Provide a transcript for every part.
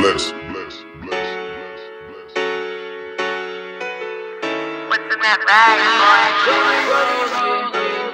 bless. What's in that bag, boy?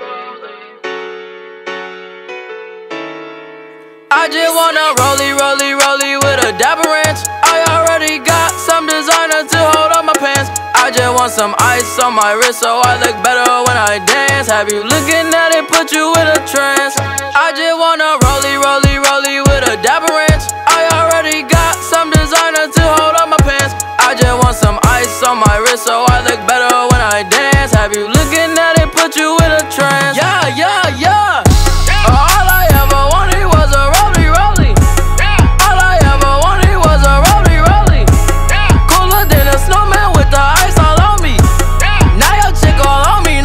I just wanna rollie with a dapper ranch. I already got some designer to hold up my pants. I just want some ice on my wrist so I look better when I dance. Have you looking at it, put you in a trance. I just wanna rollie with a dapper ranch. I already got some designer to hold up my pants. I just want some ice on my wrist so I look better when I dance. Have you looking at it, put you in a trance. Yeah, yeah, yeah. All I ever wanted was a rollie. All I ever wanted was a rollie. Cooler than a snowman with the ice all on me. Now your chick all on me,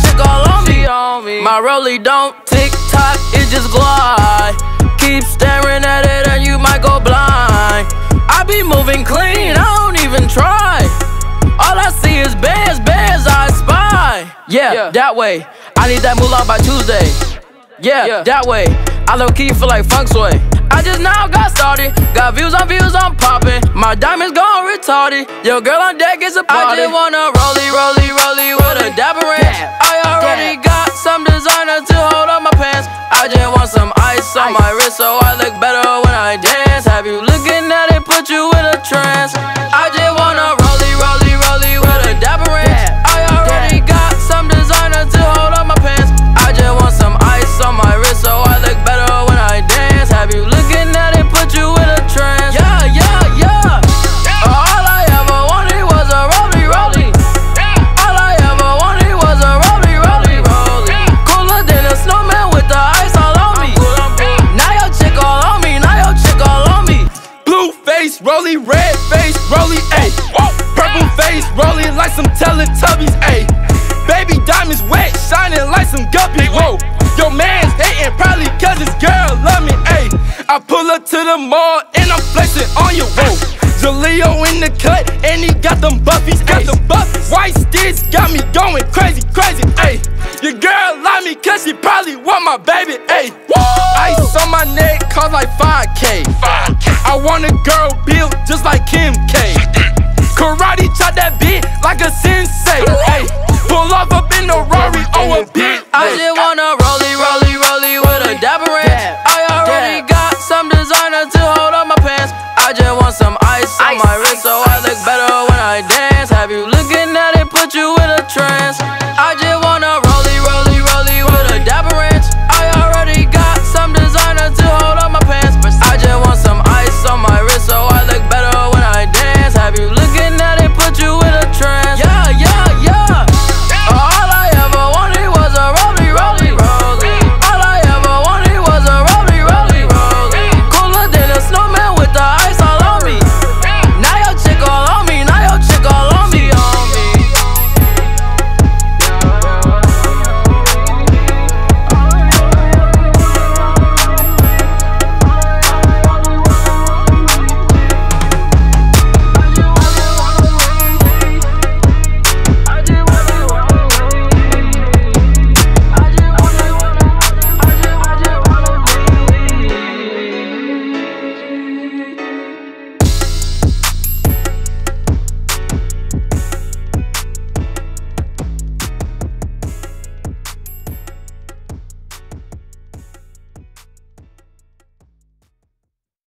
My rollie don't tick-tock, it just glide. Keep staring at it and you might go blind. I be moving clean, I don't even try. All I see is bands, I spy. Yeah, that way. I need that moolah by Tuesday. Yeah, that way. I low-key feel like feng shui. I just now got started. Got views, I'm popping. My diamonds gone retarded. Your girl on deck is a party. I just wanna rollie with a dapper ranch. I already got some designer to hold up my pants. I just want some ice on my wrist so I look better when I dance. Have you looking at it, put you in a trance. I just wanna rollie with a dapper ranch. I already got some designer to hold up my pants. I just want some ice on my wrist so I look better when I dance. Have you looking at it, put you in a trance. Yeah, yeah, yeah. All I ever wanted was a rollie. All I ever wanted was a rollie. Cooler than a snowman with the ice all on me. Now your chick all on me, Blue face, rollie, red face, rollie, ayy. Purple face, rolling like some Teletubbies, ayy. Baby diamonds wet, shining like some guppies, whoa. Your man's hating probably cause his girl love me, ayy. I pull up to the mall and I'm flexing on you, whoa. Jaleo in the cut and he got them buffies, ayy. White sticks got me going crazy, ayy. Your girl love me cause she probably want my baby, ayy. Ice on my neck cost like 5K. I want a girl built just like Kim K. Karate chop that beat like a sensei, ayy. Pull off up in the Rory, oh a bit. I just